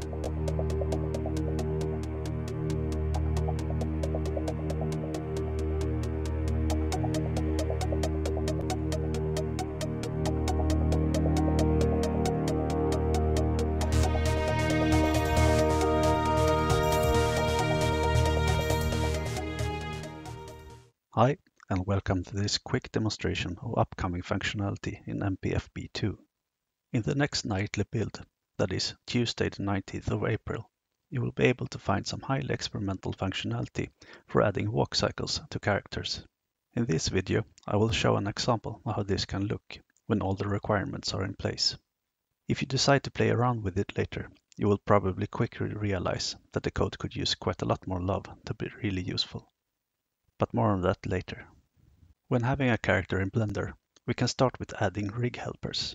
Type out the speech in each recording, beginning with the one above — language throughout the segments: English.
Hi, and welcome to this quick demonstration of upcoming functionality in MPFB2. In the next nightly build, that is Tuesday the 19th of April, you will be able to find some highly experimental functionality for adding walk cycles to characters. In this video, I will show an example of how this can look when all the requirements are in place. If you decide to play around with it later, you will probably quickly realize that the code could use quite a lot more love to be really useful. But more on that later. When having a character in Blender, we can start with adding rig helpers.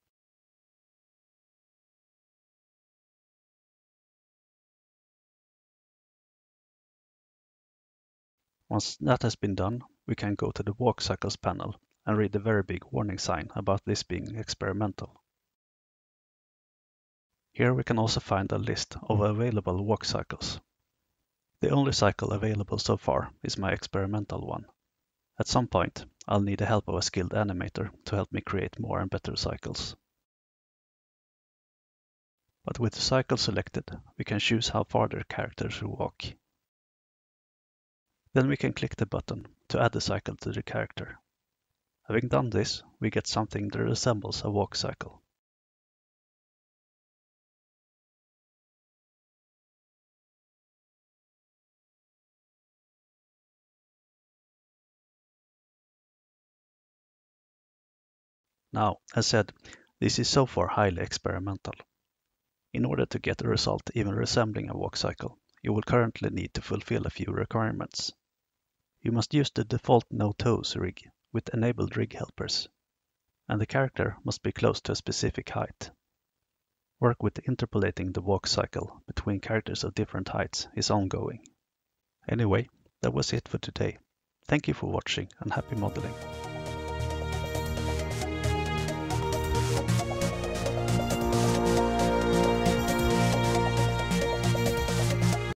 Once that has been done, we can go to the Walk Cycles panel and read the very big warning sign about this being experimental. Here we can also find a list of available walk cycles. The only cycle available so far is my experimental one. At some point, I'll need the help of a skilled animator to help me create more and better cycles. But with the cycle selected, we can choose how far the character should walk. Then we can click the button to add the cycle to the character. Having done this, we get something that resembles a walk cycle. Now, as said, this is so far highly experimental. In order to get a result even resembling a walk cycle, you will currently need to fulfill a few requirements. You must use the default no toes rig with enabled rig helpers, and the character must be close to a specific height. Work with interpolating the walk cycle between characters of different heights is ongoing. Anyway, that was it for today. Thank you for watching and happy modeling.